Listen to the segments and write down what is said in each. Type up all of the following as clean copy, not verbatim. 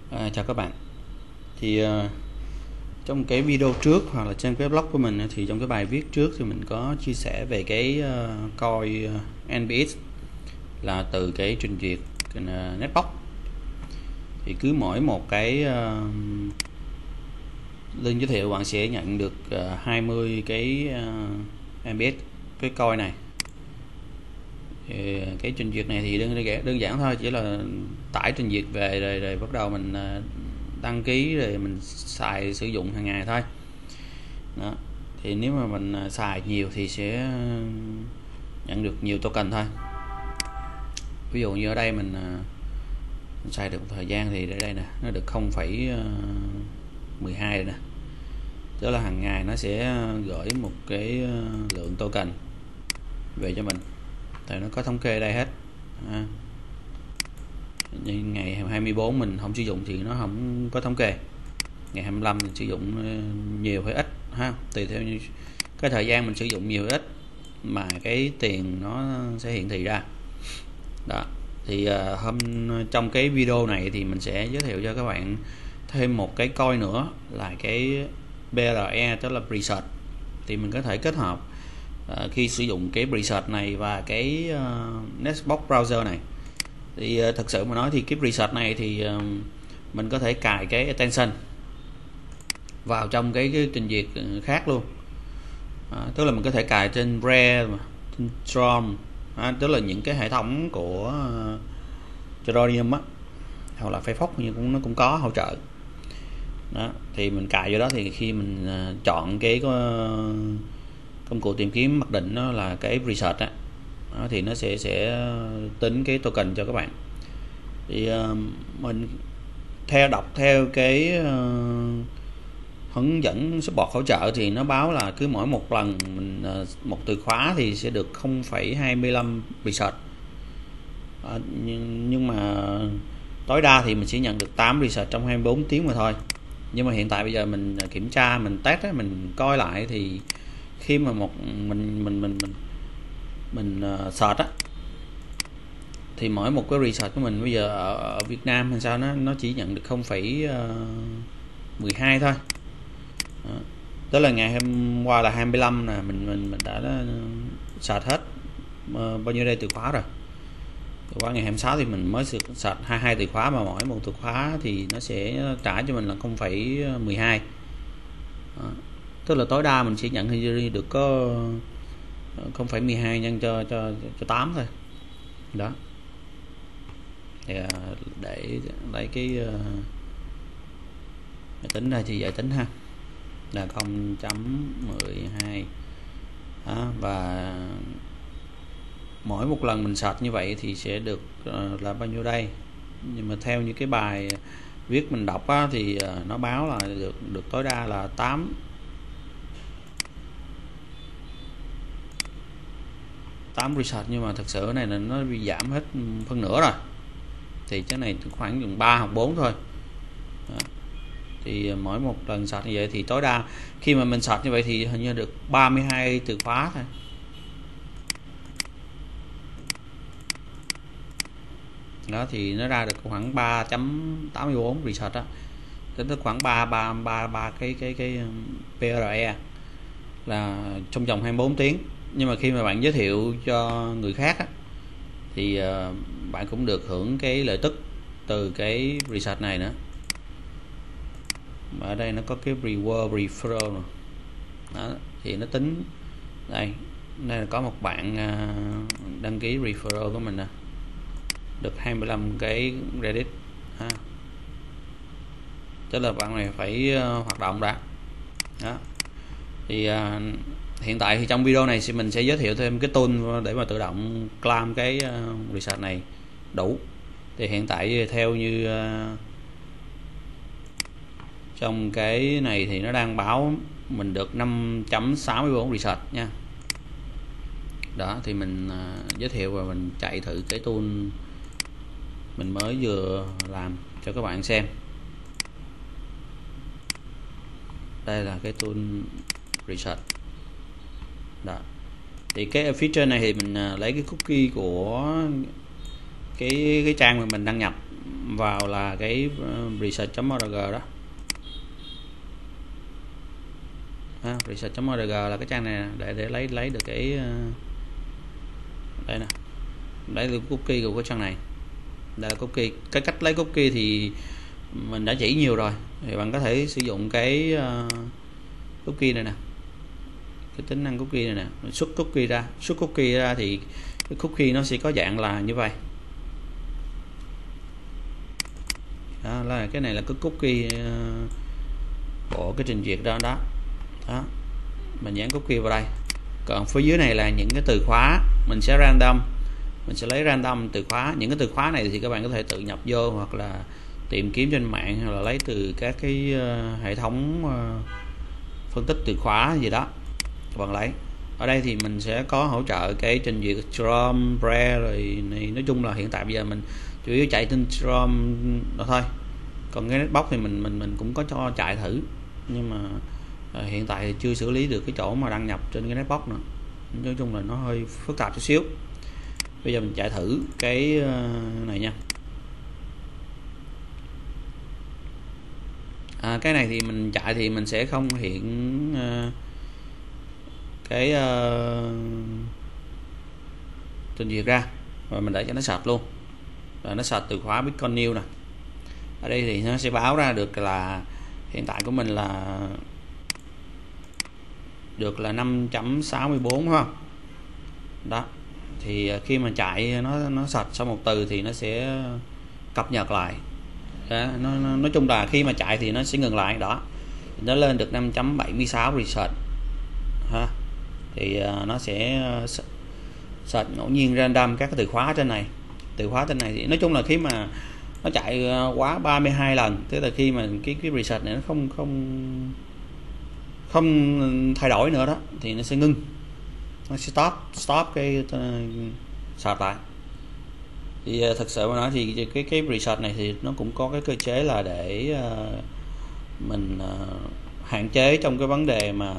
Chào các bạn. Thì trong cái video trước hoặc là trên cái blog của mình thì trong cái bài viết trước thì mình có chia sẻ về cái coin NBX là từ cái trình duyệt Netbox. Thì cứ mỗi một cái link giới thiệu bạn sẽ nhận được 20 cái NBX cái coin này. Thì cái trình duyệt này thì đơn giản thôi, chỉ là tải trình duyệt về rồi bắt đầu mình đăng ký rồi mình xài sử dụng hàng ngày thôi. Đó. Thì nếu mà mình xài nhiều thì sẽ nhận được nhiều token thôi. Ví dụ như ở đây mình xài được một thời gian thì ở đây nè, nó được 0,12 rồi nè. Tức là hàng ngày nó sẽ gửi một cái lượng token về cho mình. Thì nó có thống kê ở đây hết. Nhưng ngày 24 mình không sử dụng thì nó không có thống kê. Ngày 25 mình sử dụng nhiều hay ít ha, tùy theo như cái thời gian mình sử dụng nhiều hay ít mà cái tiền nó sẽ hiển thị ra. Đó. Thì trong cái video này thì mình sẽ giới thiệu cho các bạn thêm một cái coin nữa là cái BRE, tức là Presearch. Thì mình có thể kết hợp khi sử dụng cái Presearch này và cái Netbox browser này. Thì thật sự mà nói thì cái Presearch này thì mình có thể cài cái extension vào trong cái trình duyệt khác luôn. Tức là mình có thể cài trên Brave, trên Chrome, tức là những cái hệ thống của Chromium á, hoặc là Firefox nhưng nó cũng có hỗ trợ. Đó, thì mình cài vô đó thì khi mình chọn cái công cụ tìm kiếm mặc định nó là cái Presearch á, thì nó sẽ tính cái token cho các bạn. Thì mình đọc theo cái hướng dẫn support hỗ trợ thì nó báo là cứ mỗi một lần mình một từ khóa thì sẽ được 0,25 Presearch. Nhưng mà tối đa thì mình sẽ nhận được 8 Presearch trong 24 tiếng mà thôi. Nhưng mà hiện tại bây giờ mình kiểm tra, mình test á, mình coi lại thì khi mà mình search á, thì mỗi một cái research của mình bây giờ ở Việt Nam hay sao nó chỉ nhận được 0,12 thôi. Đó. Tức là ngày hôm qua là 25 nè, mình đã search hết bao nhiêu đây từ khóa rồi. Qua ngày 26 thì mình mới search 22 từ khóa, mà mỗi một từ khóa thì nó sẽ trả cho mình là 0,12. Tức là tối đa mình sẽ nhận được có 0,12 nhân cho 8 thôi. Đó. Thì để lấy cái tính ra thì giải tính ha, là 0,12. Và mỗi một lần mình search như vậy thì sẽ được là bao nhiêu đây. Nhưng mà theo như cái bài viết mình đọc á, thì nó báo là được tối đa là 8 research, nhưng mà thật sự này là nó bị giảm hết phân nửa rồi. Thì cái này khoảng chừng 3 hoặc 4 thôi. Đó. Thì mỗi một lần search như vậy thì tối đa khi mà mình search như vậy thì hình như được 32 từ khóa thôi. Đó, thì nó ra được khoảng 3.84 research đó. Tính tới khoảng 3 cái PRE là trong vòng 24 tiếng. Nhưng mà khi mà bạn giới thiệu cho người khác á, thì bạn cũng được hưởng cái lợi tức từ cái research này nữa. Mà ở đây nó có cái reward referral này. Đó, thì nó tính đây là có một bạn đăng ký referral của mình nè, được 25 cái credit ha. Tức là bạn này phải hoạt động đã. Đó. Thì hiện tại thì trong video này thì mình sẽ giới thiệu thêm cái tool để mà tự động claim cái research này đủ. Thì hiện tại theo như trong cái này thì nó đang báo mình được 5.64 research nha. Đó, thì mình giới thiệu và mình chạy thử cái tool mình mới vừa làm cho các bạn xem. Đây là cái tool research. Đó. Thì cái feature này thì mình lấy cái cookie của cái trang mà mình đăng nhập vào là cái research.org đó. Research.org là cái trang này để lấy được cái đây nè, lấy được cookie của cái trang này. Đây là cookie. Cái cách lấy cookie thì mình đã chỉ nhiều rồi, thì bạn có thể sử dụng cái cookie này nè, cái tính năng cookie này nè, mình xuất cookie ra thì cái cookie nó sẽ có dạng là như vậy. Đó, là cái này là cái cookie của cái trình duyệt đó. Mình dán cookie vào đây. Còn phía dưới này là những cái từ khóa, mình sẽ lấy random từ khóa. Những cái từ khóa này thì các bạn có thể tự nhập vô, hoặc là tìm kiếm trên mạng, hoặc là lấy từ các cái hệ thống phân tích từ khóa gì đó các bạn lấy. Ở đây thì mình sẽ có hỗ trợ cái trình duyệt Chrome, Brave rồi này. Nói chung là hiện tại bây giờ mình chủ yếu chạy trên Chrome đó thôi. Còn cái Netbox thì mình cũng có cho chạy thử, nhưng mà hiện tại thì chưa xử lý được cái chỗ mà đăng nhập trên cái Netbox nữa. Nói chung là nó hơi phức tạp chút xíu. Bây giờ mình chạy thử cái này nha. Cái này thì mình chạy thì mình sẽ không hiện cái trình duyệt ra, và mình để cho nó sạch luôn, và nó sạch từ khóa Bitcoin New nè. Ở đây thì nó sẽ báo ra được là hiện tại của mình là được là 5.64 đúng không? Đó. Thì khi mà chạy nó sạch sau một từ thì nó sẽ cập nhật lại. Đó, nói chung là khi mà chạy thì nó sẽ ngừng lại đó. Nó lên được 5.76 research ha. Thì nó sẽ search ngẫu nhiên random các cái từ khóa trên này. Từ khóa trên này thì nói chung là khi mà nó chạy quá 32 lần, tức là khi mà cái research này nó không thay đổi nữa đó, thì nó sẽ ngưng, nó sẽ stop cái search lại. Thì thật sự mà nói thì cái research này thì nó cũng có cái cơ chế là để mình hạn chế trong cái vấn đề mà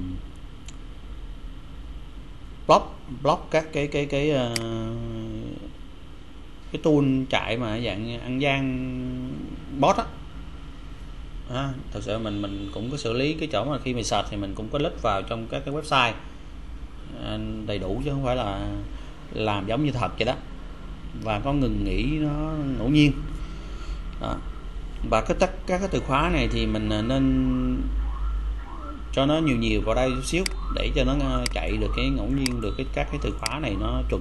block các cái tool chạy mà dạng ăn gian bot á. Thật sự mình cũng có xử lý cái chỗ mà khi mình search thì mình cũng có list vào trong các cái website đầy đủ, chứ không phải là làm giống như thật vậy đó, và có ngừng nghỉ nó ngẫu nhiên đó. Và các cái từ khóa này thì mình nên cho nó nhiều vào đây chút xíu để cho nó chạy được cái ngẫu nhiên được các cái từ khóa này nó chuẩn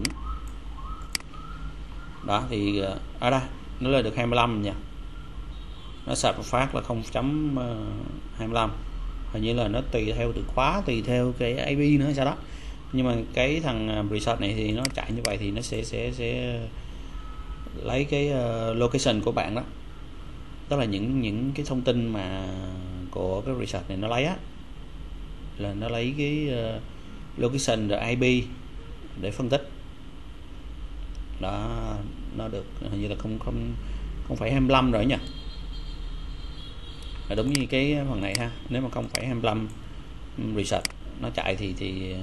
đó. Thì ở đây nó lên được 25 nha, nó sạch một phát là 0.25. hình như là nó tùy theo từ khóa, tùy theo cái IP nữa sao đó, nhưng mà cái thằng research này thì nó chạy như vậy thì nó sẽ lấy cái location của bạn đó, tức là những cái thông tin mà của cái research này nó lấy á, là nó lấy cái location rồi IP để phân tích đó. Nó được hình như là 0.25 rồi nha, là đúng như cái phần này ha. Nếu mà 0.25 research nó chạy thì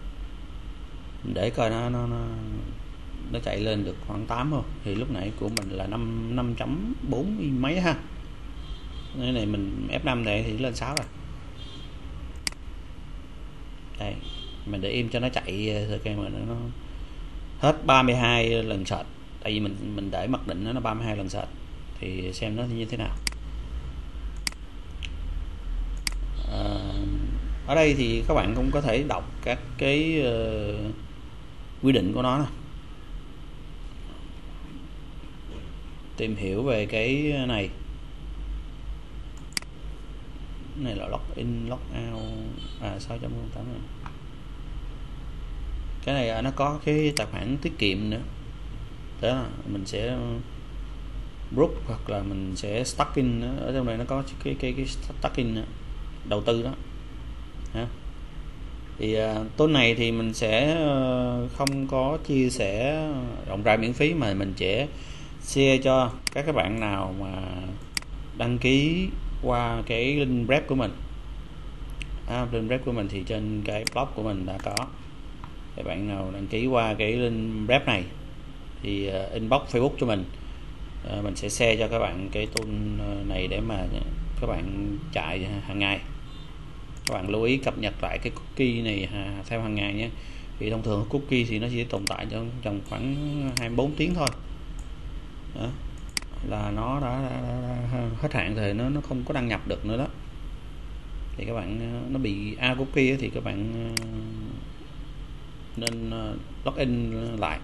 để coi nó chạy lên được khoảng 8 không, thì lúc nãy của mình là 5.4 mấy ha. Cái này mình F5 này thì lên 6 rồi. Đây mình để im cho nó chạy thời gian mà nó hết 32 lần search, tại vì mình để mặc định nó 32 lần search thì xem nó như thế nào. Ở đây thì các bạn cũng có thể đọc các cái quy định của nó nè, tìm hiểu về cái này là login logout 6.08 này. Cái này nó có cái tài khoản tiết kiệm nữa đó, mình sẽ group hoặc là mình sẽ stacking nữa. Ở trong này nó có cái stacking nữa, đầu tư đó ha. Thì tool này thì mình sẽ không có chia sẻ rộng rãi miễn phí, mà mình sẽ share cho các bạn nào mà đăng ký qua cái link rep của mình. Link rep của mình thì trên cái blog của mình đã có. Các bạn nào đăng ký qua cái link rep này thì inbox Facebook cho mình, Mình sẽ share cho các bạn cái tool này để mà các bạn chạy hàng ngày. Các bạn lưu ý cập nhật lại cái cookie này theo hàng ngày nhé. Thì thông thường cookie thì nó chỉ tồn tại trong khoảng 24 tiếng thôi. Đó. Là nó đã hết hạn rồi, nó không có đăng nhập được nữa đó. Thì các bạn nó bị out cookie thì các bạn nên login lại.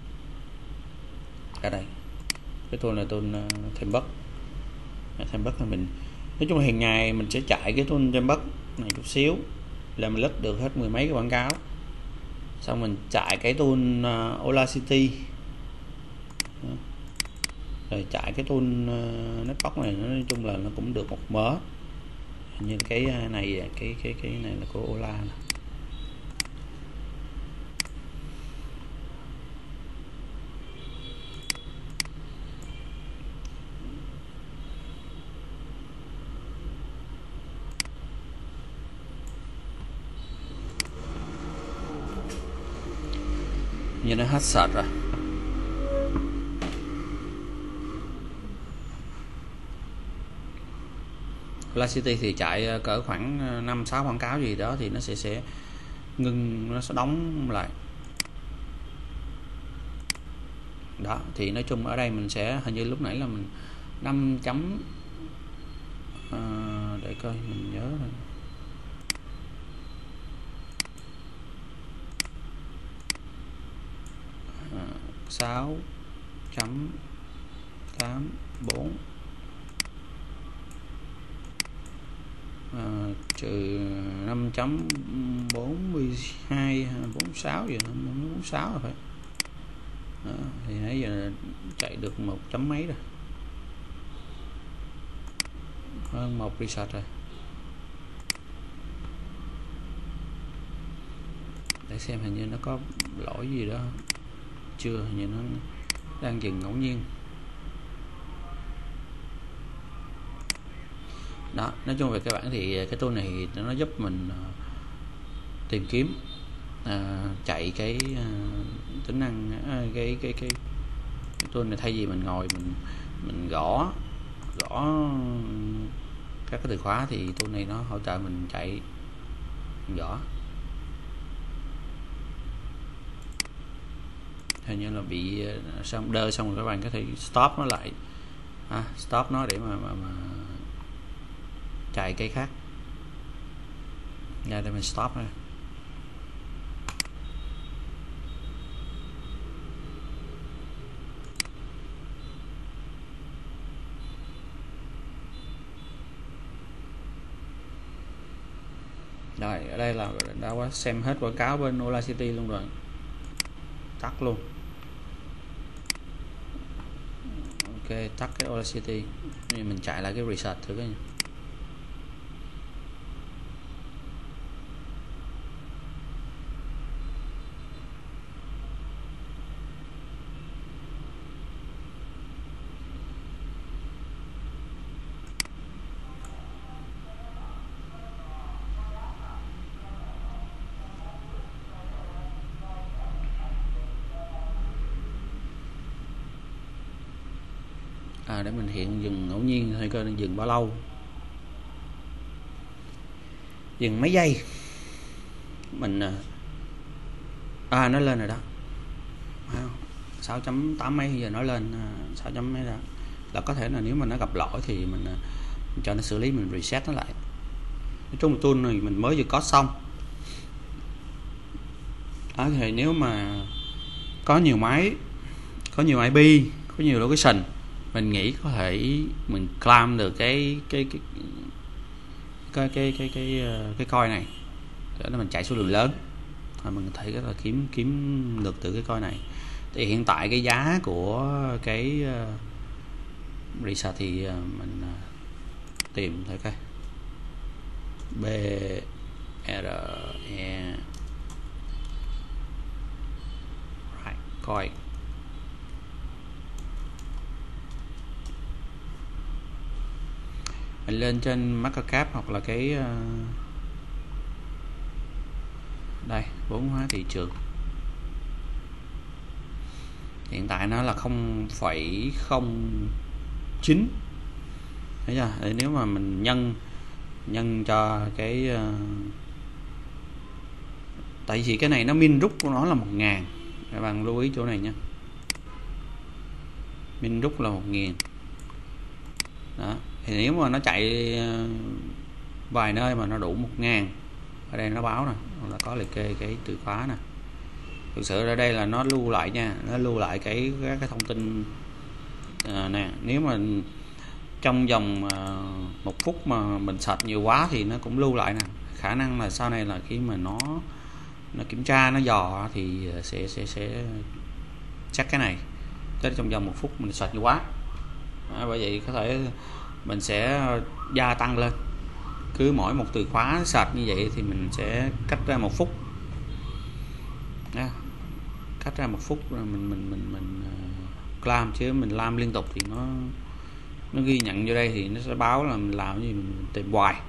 Ở đây cái tool là tool thêm bug. Thêm bug là mình nói chung là hàng ngày mình sẽ chạy cái tool thêm bug này chút xíu là mình list được hết mười mấy cái quảng cáo, xong mình chạy cái tool Audacity, rồi chạy cái tool netbox này, nói chung là nó cũng được một mớ. Như cái này, cái này là của Ola này. Như nó hết sạch rồi. Audacity thì chạy cỡ khoảng 5-6 quảng cáo gì đó thì nó sẽ ngưng, nó sẽ đóng lại. Đó, thì nói chung ở đây mình sẽ, hình như lúc nãy là mình 5 chấm để coi mình nhớ rồi. 6.84 trừ 5.42 46 gì, 46 rồi phải. Đó, thì nãy giờ chạy được 1 chấm mấy rồi, hơn 1 reset rồi. Để xem hình như nó có lỗi gì đó chưa, hình như nó đang dừng ngẫu nhiên. Đó, nói chung về các bạn thì cái tool này nó giúp mình tìm kiếm chạy cái tính năng cái tool này, thay vì mình ngồi mình gõ các cái từ khóa thì tool này nó hỗ trợ mình chạy gõ. Hình như là bị xong đơ, xong rồi các bạn có thể stop nó lại, stop nó để mà chạy cái khác. Ra đây mình stop ra. Rồi, ở đây là đã có xem hết quảng cáo bên Audacity luôn rồi, tắt luôn. Ok, tắt cái Audacity, mình chạy lại cái reset thử coi. Để mình hiện dừng ngẫu nhiên thôi coi dừng bao lâu, dừng mấy giây mình nó lên rồi đó, 6.8 mấy, giờ nó lên 6 chấm mấy đó. Là có thể là nếu mà nó gặp lỗi thì mình cho nó xử lý, mình reset nó lại. Nói chung tool này mình mới vừa có xong đó, thì nếu mà có nhiều máy, có nhiều IP, có nhiều location, mình nghĩ có thể mình claim được cái coin này để mình chạy số lượng lớn, rồi mình có thể rất là kiếm được từ cái coin này. Thì hiện tại cái giá của cái reset thì mình tìm thử coi BRE coin. Mình lên trên market hoặc là cái đây, vốn hóa thị trường. hiện tại nó là 0,09. thấy chưa? Để nếu mà mình nhân cho cái tại vì cái này nó min rút của nó là 1000, các bạn lưu ý chỗ này nha, min rút là 1000 đó. Thì nếu mà nó chạy vài nơi mà nó đủ 1000, ở đây nó báo nè, là có liệt kê cái từ khóa nè. Thực sự ở đây là nó lưu lại nha, nó lưu lại cái thông tin nè. Nếu mà trong vòng 1 phút mà mình search nhiều quá thì nó cũng lưu lại nè. Khả năng là sau này là khi mà nó kiểm tra, nó dò thì sẽ chắc cái này tới trong vòng 1 phút mình search nhiều quá. Bởi vậy có thể mình sẽ gia tăng lên, cứ mỗi một từ khóa search như vậy thì mình sẽ cách ra 1 phút. Cách ra 1 phút rồi mình làm, chứ mình làm liên tục thì nó ghi nhận vô đây thì nó sẽ báo là mình làm cái gì mình tìm hoài.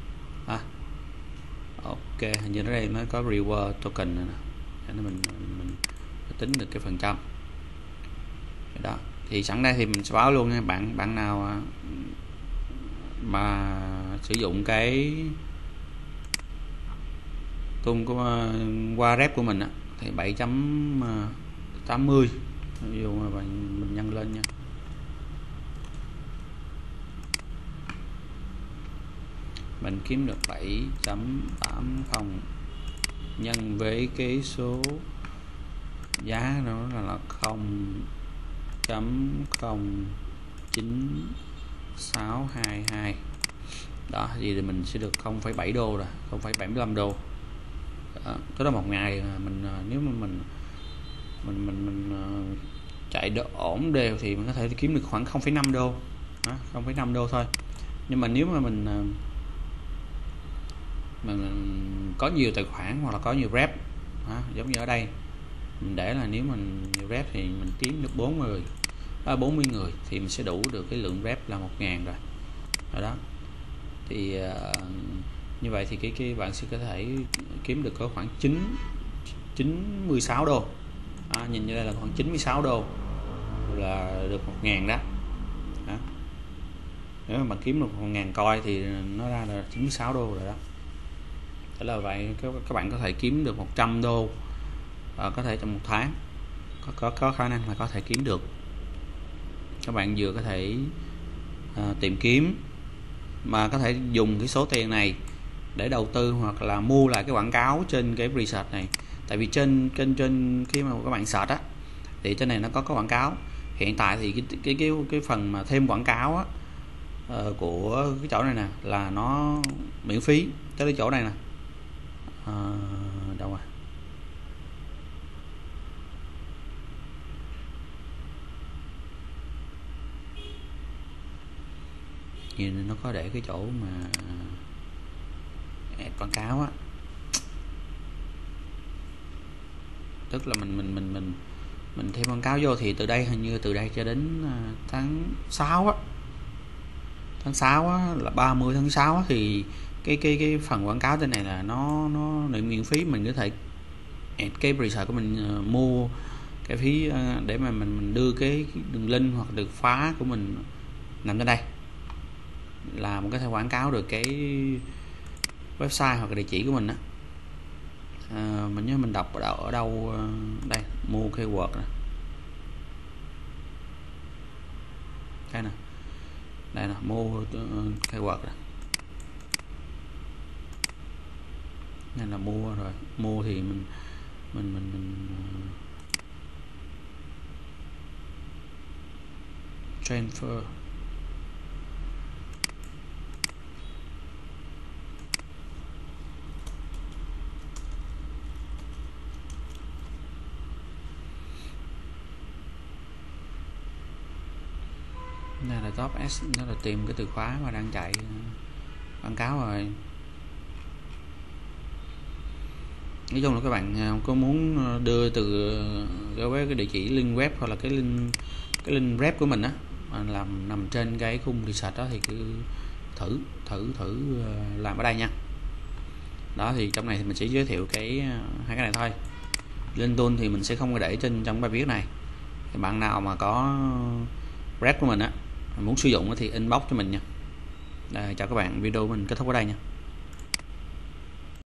Ok, hình như ở đây nó có reward token này nè, để mình tính được cái phần trăm đó. Thì sẵn đây thì mình sẽ báo luôn nha bạn nào mà sử dụng cái tool của qua rep của mình á, thì 7.80, ví dụ mà mình nhân lên nha, mình kiếm được 7.80 nhân với cái số giá nó là 0.0622 đó, thì mình sẽ được 0,7 đô rồi, 0,75 đô đó. Đó là một ngày mình nếu mà mình chạy ổn đều thì mình có thể kiếm được khoảng 0,5 đô đó, 0,5 đô thôi. Nhưng mà nếu mà mình có nhiều tài khoản hoặc là có nhiều rep đó, giống như ở đây mình để là nếu mình nhiều rep thì mình kiếm được 40 người thì mình sẽ đủ được cái lượng rep là 1000 rồi đó. Thì như vậy thì cái bạn sẽ có thể kiếm được có khoảng 96 đô. Nhìn như đây là khoảng 96 đô là được 1000 đó. Nếu mà bạn kiếm được 1000 coi thì nó ra là 96 đô rồi đó. Thế là vậy, các bạn có thể kiếm được 100 đô có thể trong 1 tháng, có khả năng là có thể kiếm được. Các bạn vừa có thể tìm kiếm mà có thể dùng cái số tiền này để đầu tư hoặc là mua lại cái quảng cáo trên cái research này. Tại vì trên khi mà các bạn search á thì trên này nó có quảng cáo. Hiện tại thì cái phần mà thêm quảng cáo á, của cái chỗ này nè là nó miễn phí tới cái chỗ này nè. Đâu rồi? Nhìn nó có để cái chỗ mà quảng cáo á, tức là mình thêm quảng cáo vô thì từ đây hình như từ đây cho đến tháng 6 á, là 30 tháng 6 á, thì cái phần quảng cáo trên này là nó miễn phí. Mình có thể cái research của mình mua cái phí để mà mình đưa cái đường link hoặc được khóa của mình nằm trên đây, là mình có thể quảng cáo được cái website hoặc là địa chỉ của mình á. Mình nhớ mình đọc ở đâu đây, mua keyword nè, đây nè, mua keyword nè, nên là mua rồi. Mua thì mình transfer này là top S, nó là tìm cái từ khóa mà đang chạy quảng cáo rồi. Nói chung là các bạn có muốn đưa từ cái địa chỉ link web hoặc là cái link rep của mình á làm nằm trên cái khung research đó thì cứ thử làm ở đây nha. Đó, thì trong này thì mình sẽ giới thiệu hai cái này thôi. Link tool thì mình sẽ không có để trong bài viết này, Thì bạn nào mà có Red của mình á muốn sử dụng thì inbox cho mình nha. Chào các bạn, video mình kết thúc ở đây nha.